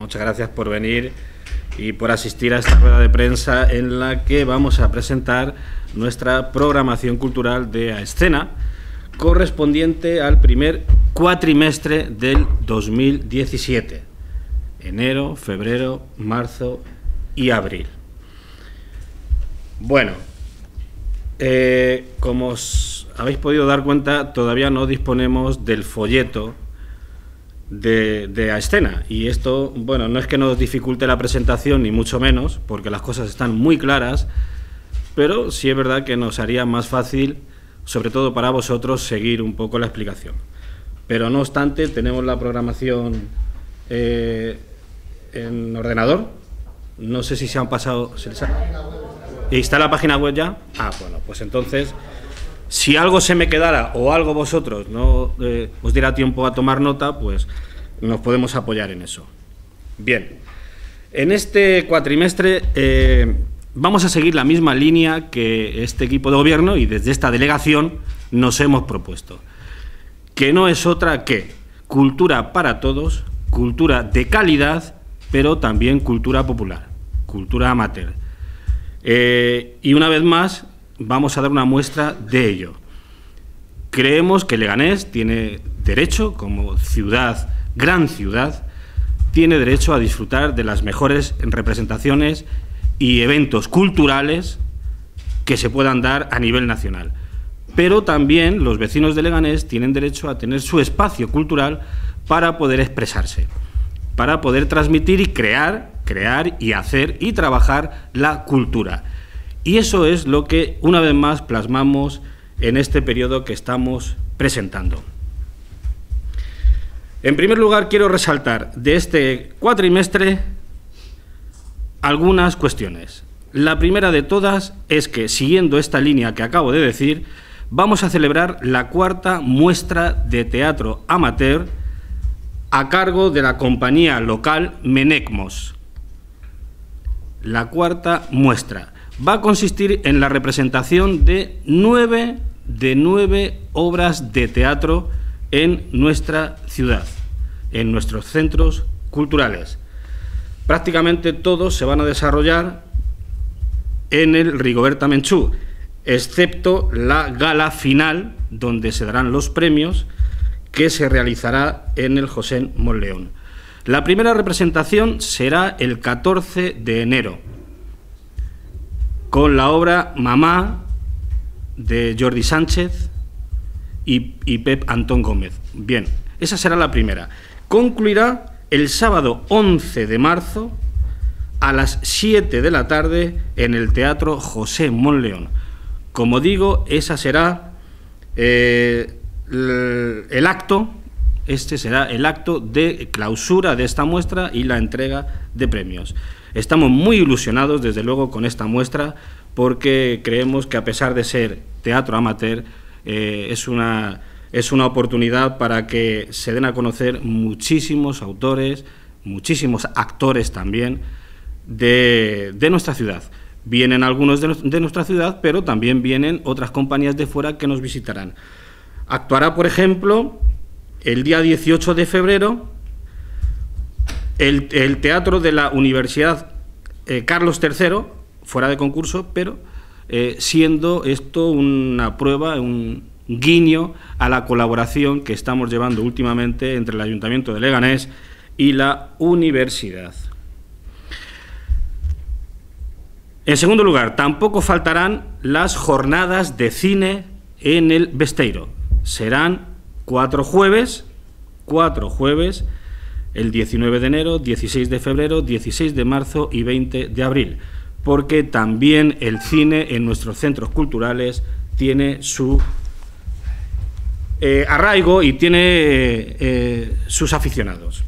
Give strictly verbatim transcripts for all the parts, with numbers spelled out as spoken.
muchas gracias por venir y por asistir a esta rueda de prensa en la que vamos a presentar nuestra programación cultural de A Escena, correspondiente al primer cuatrimestre del dos mil diecisiete, enero, febrero, marzo y abril. Bueno, eh, como os habéis podido dar cuenta, todavía no disponemos del folleto de, de A Escena, y esto, bueno, no es que nos dificulte la presentación ni mucho menos, porque las cosas están muy claras, pero sí es verdad que nos haría más fácil, sobre todo para vosotros, seguir un poco la explicación. Pero no obstante, tenemos la programación eh, en ordenador. No sé si se han pasado. ¿Se les ha... ¿Y está la página web ya? Ah, bueno, pues entonces, si algo se me quedara o algo vosotros no eh, os diera tiempo a tomar nota, pues nos podemos apoyar en eso. Bien, en este cuatrimestre eh, vamos a seguir la misma línea que este equipo de gobierno y desde esta delegación nos hemos propuesto, que no es otra que cultura para todos, cultura de calidad, pero también cultura popular, cultura amateur. Eh, y una vez más vamos a dar una muestra de ello. Creemos que Leganés tiene derecho, como ciudad, gran ciudad, tiene derecho a disfrutar de las mejores representaciones y eventos culturales que se puedan dar a nivel nacional. Pero también los vecinos de Leganés tienen derecho a tener su espacio cultural para poder expresarse, para poder transmitir y crear, crear y hacer y trabajar la cultura. Y eso es lo que, una vez más, plasmamos en este periodo que estamos presentando. En primer lugar, quiero resaltar de este cuatrimestre algunas cuestiones. La primera de todas es que, siguiendo esta línea que acabo de decir, vamos a celebrar la cuarta muestra de teatro amateur a cargo de la compañía local Menecmos. La cuarta muestra va a consistir en la representación de nueve, de nueve obras de teatro en nuestra ciudad, en nuestros centros culturales. Prácticamente todos se van a desarrollar en el Rigoberta Menchú, excepto la gala final, donde se darán los premios, que se realizará en el José Monleón. La primera representación será el catorce de enero, con la obra Mamá, de Jordi Sánchez y, y Pep Antón Gómez. Bien, esa será la primera. Concluirá el sábado once de marzo a las siete de la tarde en el Teatro José Monleón. Como digo, esa será eh, el, el acto, este será el acto de clausura de esta muestra y la entrega de premios. Estamos muy ilusionados, desde luego, con esta muestra, porque creemos que, a pesar de ser teatro amateur, eh, es una, es una oportunidad para que se den a conocer muchísimos autores, muchísimos actores también de, de nuestra ciudad. Vienen algunos de, de nuestra ciudad, pero también vienen otras compañías de fuera que nos visitarán. Actuará, por ejemplo, el día dieciocho de febrero, el, el Teatro de la Universidad eh, Carlos tercero, fuera de concurso, pero eh, siendo esto una prueba, un guiño a la colaboración que estamos llevando últimamente entre el Ayuntamiento de Leganés y la universidad. En segundo lugar, tampoco faltarán las jornadas de cine en el Besteiro. Serán cuatro jueves, cuatro jueves, el diecinueve de enero, dieciséis de febrero, dieciséis de marzo y veinte de abril, porque también el cine en nuestros centros culturales tiene su eh, arraigo y tiene eh, eh, sus aficionados.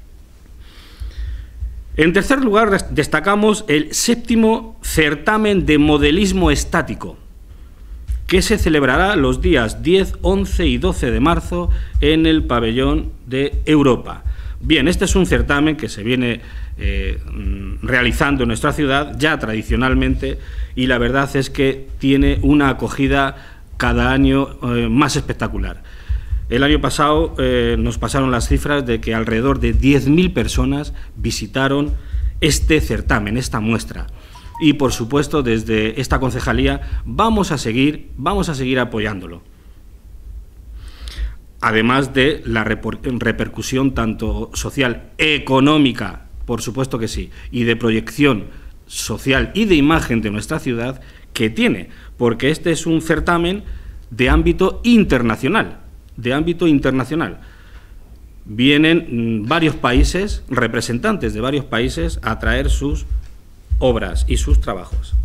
En tercer lugar, destacamos el séptimo certamen de modelismo estático, que se celebrará los días diez, once y doce de marzo en el pabellón de Europa. Bien, este es un certamen que se viene eh, realizando en nuestra ciudad ya tradicionalmente, y la verdad es que tiene una acogida cada año eh, más espectacular. El año pasado eh, nos pasaron las cifras de que alrededor de diez mil personas visitaron este certamen, esta muestra. Y, por supuesto, desde esta concejalía vamos a seguir, vamos a seguir apoyándolo. Además de la repercusión tanto social, económica, por supuesto que sí, y de proyección social y de imagen de nuestra ciudad que tiene, porque este es un certamen de ámbito internacional, de ámbito internacional. Vienen varios países, representantes de varios países, a traer sus obras y sus trabajos.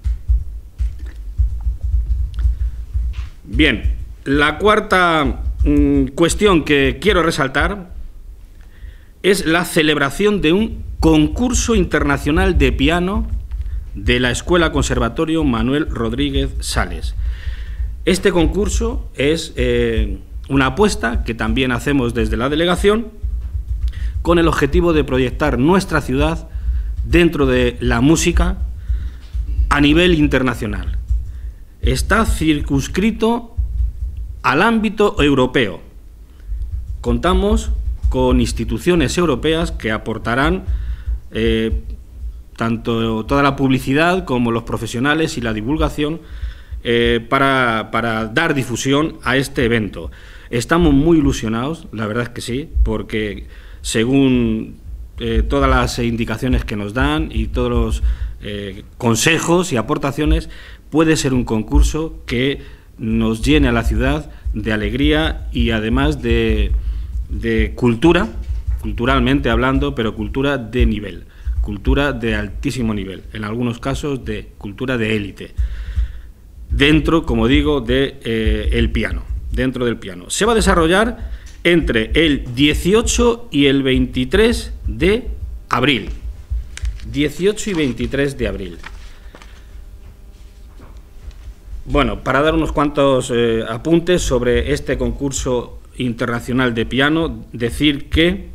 Bien, la cuarta mmm, cuestión que quiero resaltar es la celebración de un concurso internacional de piano de la Escuela Conservatorio Manuel Rodríguez Sales. Este concurso es eh, una apuesta que también hacemos desde la delegación con el objetivo de proyectar nuestra ciudad dentro de la música a nivel internacional. Está circunscrito al ámbito europeo. Contamos con instituciones europeas que aportarán eh, tanto toda la publicidad como los profesionales y la divulgación eh, para, para dar difusión a este evento. Estamos muy ilusionados, la verdad es que sí, porque según eh, todas las indicaciones que nos dan y todos los eh, consejos y aportaciones, puede ser un concurso que nos llene a la ciudad de alegría y además de, de cultura, culturalmente hablando, pero cultura de nivel, cultura de altísimo nivel, en algunos casos de cultura de élite, dentro, como digo, de eh, el piano, dentro del piano. Se va a desarrollar entre el dieciocho y el veintitrés de abril, dieciocho y veintitrés de abril. Bueno, para dar unos cuantos eh, apuntes sobre este concurso internacional de piano, decir que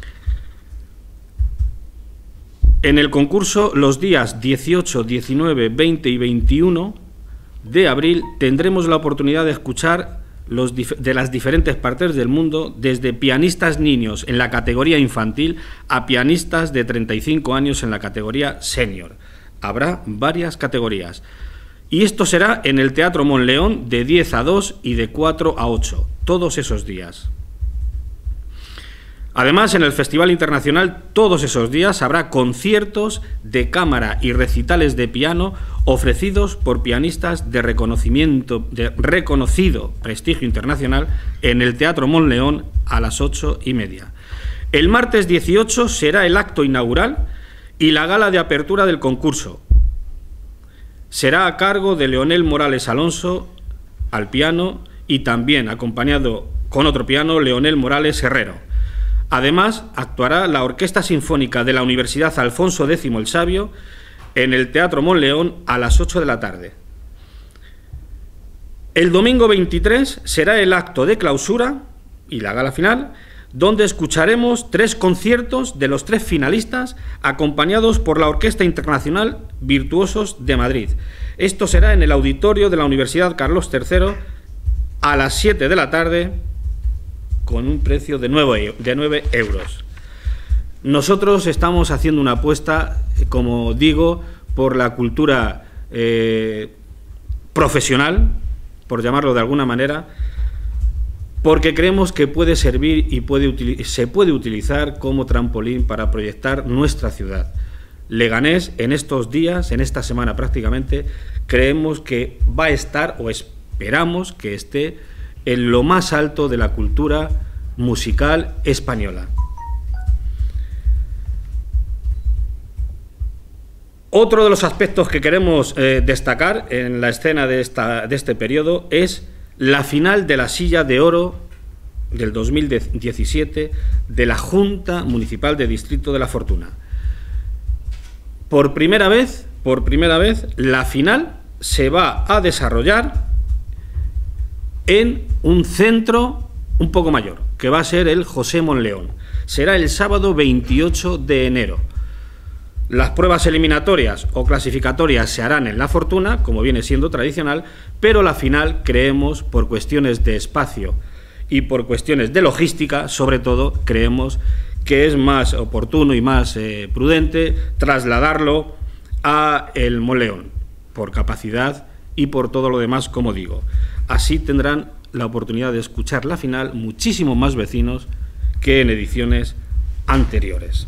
en el concurso los días dieciocho, diecinueve, veinte y veintiuno de abril tendremos la oportunidad de escuchar los de las diferentes partes del mundo, desde pianistas niños en la categoría infantil a pianistas de treinta y cinco años en la categoría senior. Habrá varias categorías. Y esto será en el Teatro Monleón de diez a dos y de cuatro a ocho, todos esos días. Además, en el Festival Internacional, todos esos días habrá conciertos de cámara y recitales de piano ofrecidos por pianistas de reconocimiento, de reconocido prestigio internacional en el Teatro Monleón a las ocho y media. El martes dieciocho será el acto inaugural y la gala de apertura del concurso. Será a cargo de Leonel Morales Alonso al piano y también acompañado con otro piano, Leonel Morales Herrero. Además, actuará la Orquesta Sinfónica de la Universidad Alfonso X el Sabio en el Teatro Monleón a las ocho de la tarde. El domingo veintitrés será el acto de clausura y la gala final, donde escucharemos tres conciertos de los tres finalistas, acompañados por la Orquesta Internacional Virtuosos de Madrid. Esto será en el auditorio de la Universidad Carlos tercero a las siete de la tarde, con un precio de nueve euros. Nosotros estamos haciendo una apuesta, como digo, por la cultura eh, profesional, por llamarlo de alguna manera, porque creemos que puede servir y puede, se puede utilizar como trampolín para proyectar nuestra ciudad. Leganés, en estos días, en esta semana prácticamente, creemos que va a estar, o esperamos que esté, en lo más alto de la cultura musical española. Otro de los aspectos que queremos eh, destacar en la escena de, esta, de este periodo es la final de la Silla de Oro del dos mil diecisiete de la Junta Municipal de Distrito de la Fortuna. Por primera vez, por primera vez, la final se va a desarrollar en un centro un poco mayor, que va a ser el José Monleón. Será el sábado veintiocho de enero. Las pruebas eliminatorias o clasificatorias se harán en La Fortuna, como viene siendo tradicional, pero la final, creemos, por cuestiones de espacio y por cuestiones de logística, sobre todo, creemos que es más oportuno y más eh, prudente trasladarlo a el Moleón, por capacidad y por todo lo demás, como digo. Así tendrán la oportunidad de escuchar la final muchísimo más vecinos que en ediciones anteriores.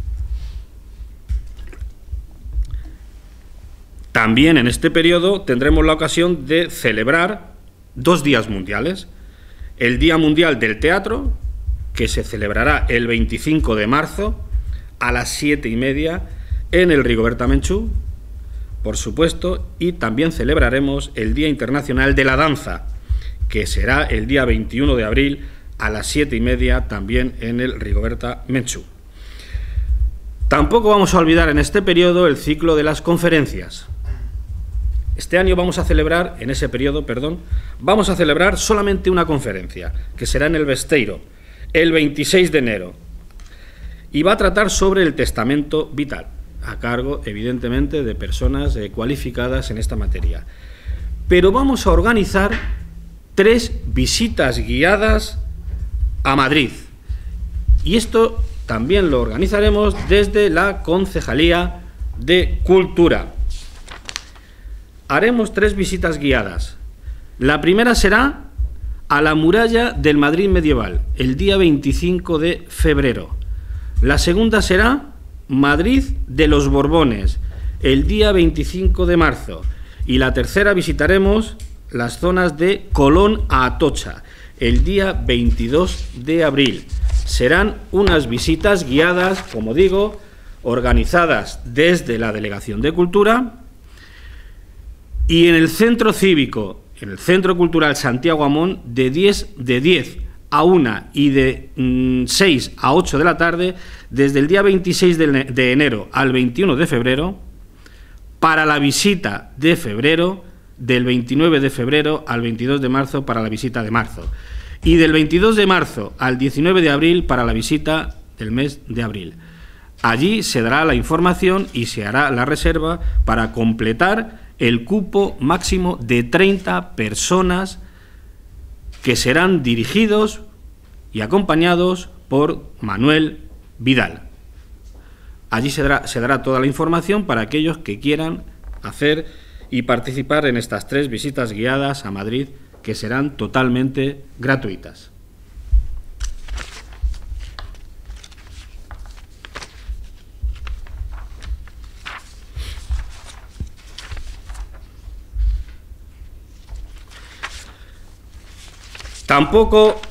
También en este periodo tendremos la ocasión de celebrar dos días mundiales. El Día Mundial del Teatro, que se celebrará el veinticinco de marzo a las siete y media en el Rigoberta Menchú, por supuesto, y también celebraremos el Día Internacional de la Danza, que será el día veintiuno de abril a las siete y media también en el Rigoberta Menchú. Tampoco vamos a olvidar en este periodo el ciclo de las conferencias. Este año vamos a celebrar, en ese periodo, perdón, vamos a celebrar solamente una conferencia, que será en el Besteiro, el veintiséis de enero, y va a tratar sobre el testamento vital, a cargo, evidentemente, de personas eh, cualificadas en esta materia. Pero vamos a organizar tres visitas guiadas a Madrid, y esto también lo organizaremos desde la Concejalía de Cultura. Haremos tres visitas guiadas. La primera será a la muralla del Madrid medieval, el día veinticinco de febrero. La segunda será Madrid de los Borbones, el día veinticinco de marzo. Y la tercera visitaremos las zonas de Colón a Atocha, el día veintidós de abril. Serán unas visitas guiadas, como digo, organizadas desde la Delegación de Cultura. Y en el Centro Cívico, en el Centro Cultural Santiago Amón, de diez a una y de mm, seis a ocho de la tarde, desde el día veintiséis de enero al veintiuno de febrero, para la visita de febrero, del veintinueve de febrero al veintidós de marzo para la visita de marzo, y del veintidós de marzo al diecinueve de abril para la visita del mes de abril. Allí se dará la información y se hará la reserva para completar el cupo máximo de treinta personas que serán dirigidos y acompañados por Manuel Vidal. Allí se dará, se dará toda la información para aquellos que quieran hacer y participar en estas tres visitas guiadas a Madrid, que serán totalmente gratuitas. Tampoco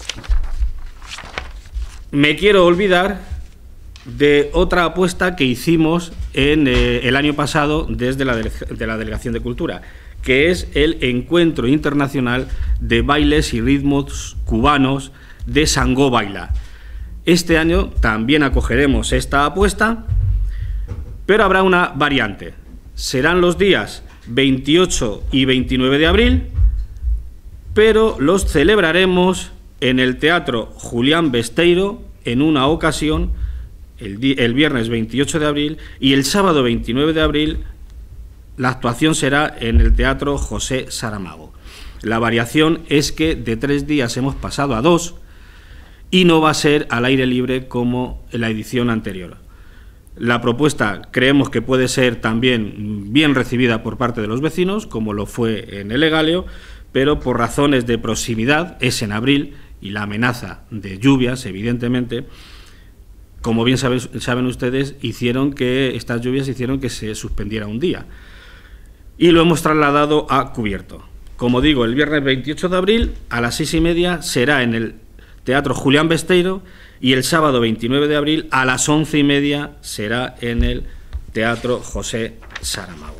me quiero olvidar de otra apuesta que hicimos en eh, el año pasado desde la, de la Delegación de Cultura, que es el Encuentro Internacional de Bailes y Ritmos Cubanos de Sangó Baila. Este año también acogeremos esta apuesta, pero habrá una variante. Serán los días veintiocho y veintinueve de abril, pero los celebraremos en el Teatro Julián Besteiro en una ocasión, el, el viernes veintiocho de abril, y el sábado veintinueve de abril la actuación será en el Teatro José Saramago. La variación es que de tres días hemos pasado a dos y no va a ser al aire libre como en la edición anterior. La propuesta creemos que puede ser también bien recibida por parte de los vecinos, como lo fue en el Legaleo, pero por razones de proximidad, es en abril, y la amenaza de lluvias, evidentemente, como bien saben, saben ustedes, hicieron que estas lluvias hicieron que se suspendiera un día. Y lo hemos trasladado a cubierto. Como digo, el viernes veintiocho de abril a las seis y media será en el Teatro Julián Besteiro, y el sábado veintinueve de abril a las once y media será en el Teatro José Saramago.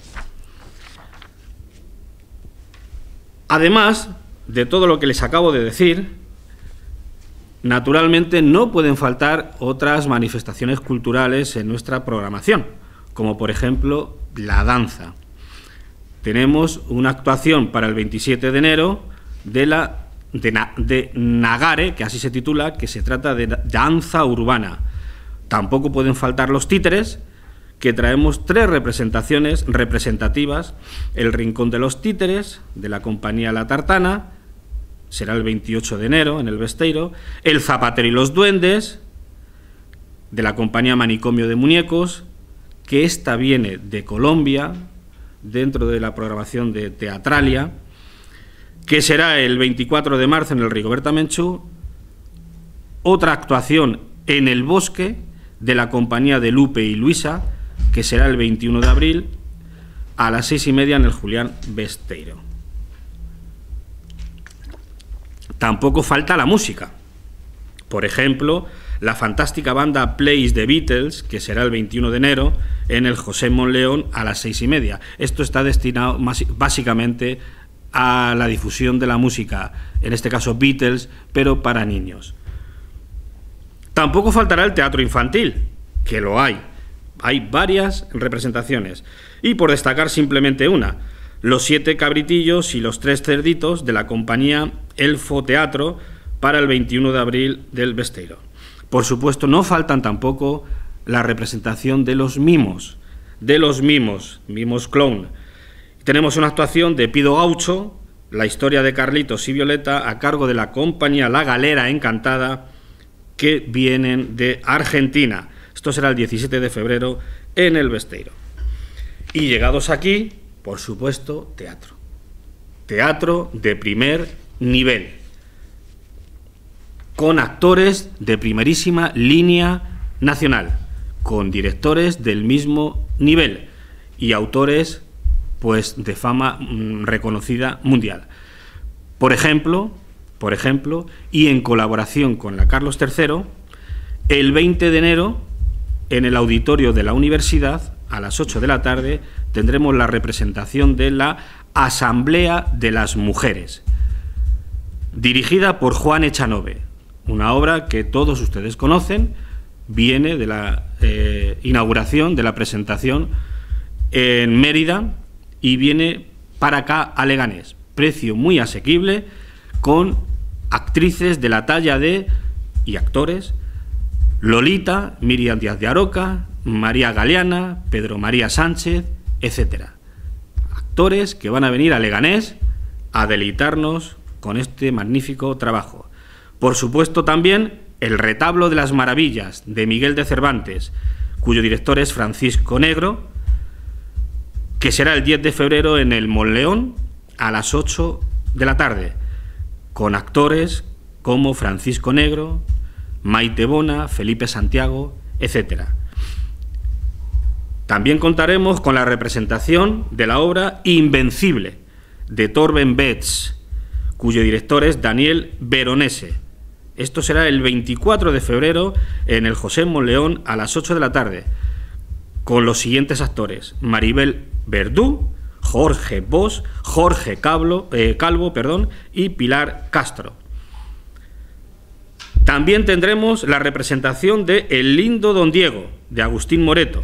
Además de todo lo que les acabo de decir, naturalmente no pueden faltar otras manifestaciones culturales en nuestra programación, como por ejemplo la danza. Tenemos una actuación para el veintisiete de enero de, la, de, de Nagare, que así se titula, que se trata de danza urbana. Tampoco pueden faltar los títeres, que traemos tres representaciones representativas: el Rincón de los Títeres, de la compañía La Tartana, será el veintiocho de enero en el Besteiro. El Zapatero y los Duendes, de la compañía Manicomio de Muñecos, que esta viene de Colombia, dentro de la programación de Teatralia, que será el veinticuatro de marzo en el Rigoberta Menchú. Otra actuación en El Bosque, de la compañía de Lupe y Luisa, que será el veintiuno de abril a las seis y media en el Julián Besteiro. Tampoco falta la música. Por ejemplo, la fantástica banda Plays the Beatles, que será el veintiuno de enero en el José Monleón a las seis y media. Esto está destinado más, básicamente a la difusión de la música, en este caso Beatles, pero para niños. Tampoco faltará el teatro infantil, que lo hay. Hay varias representaciones. Y por destacar simplemente una, Los siete cabritillos y los tres cerditos, de la compañía Elfo Teatro, para el veintiuno de abril del Besteiro. Por supuesto, no faltan tampoco la representación de los mimos, de los mimos, mimos clown. Tenemos una actuación de Pido Gaucho, la historia de Carlitos y Violeta, a cargo de la compañía La Galera Encantada, que vienen de Argentina. Esto será el diecisiete de febrero en el Besteiro. Y llegados aquí, por supuesto, teatro. Teatro de primer nivel, con actores de primerísima línea nacional, con directores del mismo nivel y autores, pues, de fama mmm, reconocida mundial. Por ejemplo, por ejemplo, y en colaboración con la Carlos tercero, el veinte de enero, en el auditorio de la universidad, a las ocho de la tarde, tendremos la representación de la Asamblea de las Mujeres, dirigida por Juan Echanove, una obra que todos ustedes conocen, viene de la eh, inauguración, de la presentación en Mérida, y viene para acá a Leganés. Precio muy asequible, con actrices de la talla de, y actores, Lolita, Miriam Díaz de Aroca, María Galeana, Pedro María Sánchez, etcétera. Actores que van a venir a Leganés a deleitarnos con este magnífico trabajo. Por supuesto, también El Retablo de las Maravillas, de Miguel de Cervantes, cuyo director es Francisco Negro, que será el diez de febrero en el Monleón a las ocho de la tarde, con actores como Francisco Negro, Maite Bona, Felipe Santiago, etcétera. También contaremos con la representación de la obra Invencible, de Torben Betz, cuyo director es Daniel Veronese. Esto será el veinticuatro de febrero en el José Monleón a las ocho de la tarde, con los siguientes actores: Maribel Verdú, Jorge Bosch, Jorge Cablo, eh, Calvo perdón, y Pilar Castro. También tendremos la representación de El lindo Don Diego, de Agustín Moreto.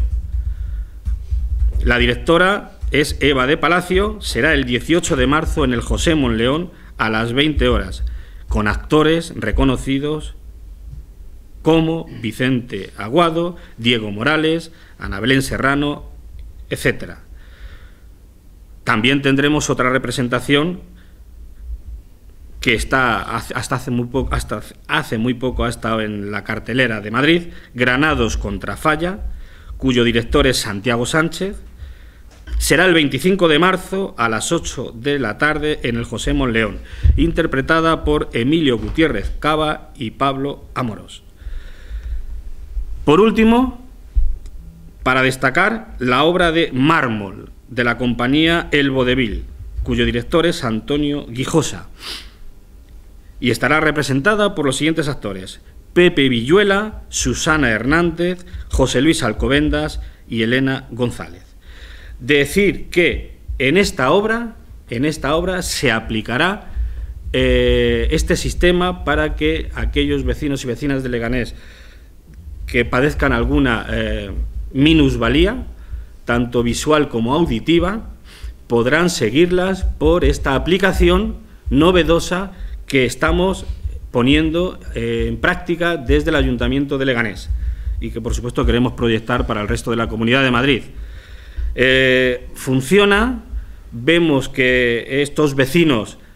La directora es Eva de Palacio, será el dieciocho de marzo en el José Monleón a las veinte horas, con actores reconocidos como Vicente Aguado, Diego Morales, Ana Belén Serrano, etcétera. También tendremos otra representación que está hasta hace muy poco, hasta hace muy poco ha estado en la cartelera de Madrid, Granados contra Falla, cuyo director es Santiago Sánchez. Será el veinticinco de marzo a las ocho de la tarde en el José Monleón, interpretada por Emilio Gutiérrez Cava y Pablo Amorós. Por último, para destacar, la obra de Mármol, de la compañía El Vodevil, cuyo director es Antonio Guijosa, y estará representada por los siguientes actores: Pepe Villuela, Susana Hernández, José Luis Alcobendas y Elena González. Decir que en esta obra, en esta obra se aplicará eh, este sistema para que aquellos vecinos y vecinas de Leganés que padezcan alguna eh, minusvalía, tanto visual como auditiva, podrán seguirlas por esta aplicación novedosa que estamos poniendo eh, en práctica desde el Ayuntamiento de Leganés y que, por supuesto, queremos proyectar para el resto de la Comunidad de Madrid. Eh, funciona, vemos que estos vecinos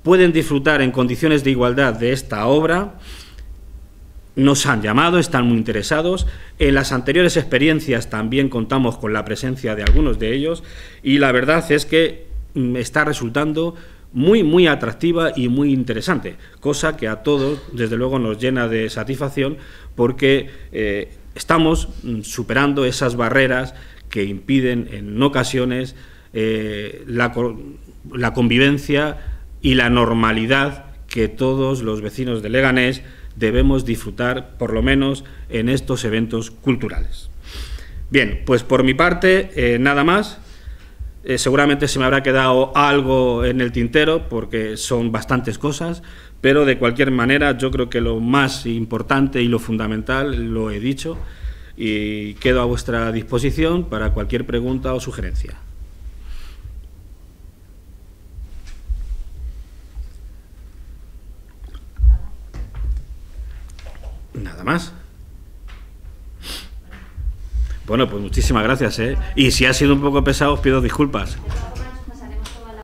pueden disfrutar en condiciones de igualdad de esta obra. Nos han llamado, están muy interesados. En las anteriores experiencias también contamos con la presencia de algunos de ellos y la verdad es que está resultando muy, muy atractiva y muy interesante, cosa que a todos, desde luego, nos llena de satisfacción porque eh, estamos superando esas barreras que impiden en ocasiones eh, la, la convivencia y la normalidad que todos los vecinos de Leganés debemos disfrutar, por lo menos en estos eventos culturales. Bien, pues por mi parte, eh, nada más. Eh, seguramente se me habrá quedado algo en el tintero, porque son bastantes cosas, pero de cualquier manera yo creo que lo más importante y lo fundamental lo he dicho y quedo a vuestra disposición para cualquier pregunta o sugerencia. Nada más. Bueno, pues muchísimas gracias, ¿eh? Y si ha sido un poco pesado, os pido disculpas.